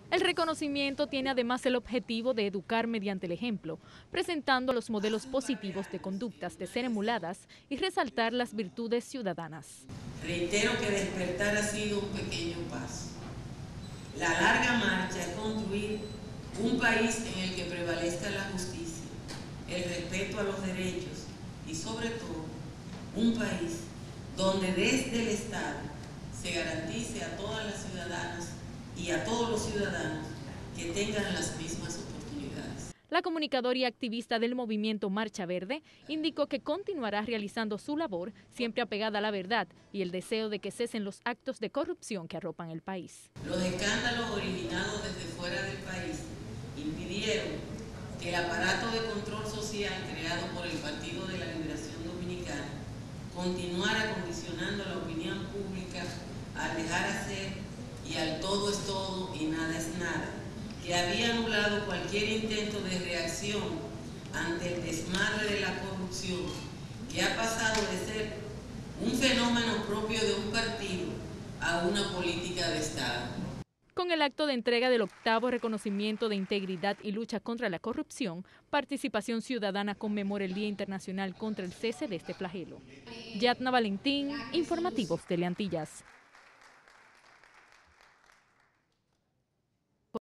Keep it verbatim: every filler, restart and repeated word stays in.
El reconocimiento tiene además el objetivo de educar mediante el ejemplo, presentando los modelos positivos de conductas de ser emuladas y resaltar las virtudes ciudadanas. Reitero que despertar ha sido un pequeño paso. La larga marcha es construir un país en el que prevalezca la justicia, el respeto a los derechos y sobre todo un país donde desde el Estado se garantice a todas las ciudadanas y a todos los ciudadanos que tengan las mismas oportunidades. La comunicadora y activista del movimiento Marcha Verde indicó que continuará realizando su labor siempre apegada a la verdad y el deseo de que cesen los actos de corrupción que arropan el país. Los escándalos originados desde fuera del país impidieron que el aparato de control social creado por el Partido de la Liberación Dominicana continuara condicionando la opinión pública al dejar hacer y al todo es todo y nada es nada, que había anulado cualquier intento de reacción ante el desmadre de la corrupción, que ha pasado de ser un fenómeno propio de un partido a una política de Estado. Con el acto de entrega del octavo reconocimiento de integridad y lucha contra la corrupción, Participación Ciudadana conmemora el Día Internacional contra el Cese de este flagelo. Yatna Valentín, Informativos Teleantillas.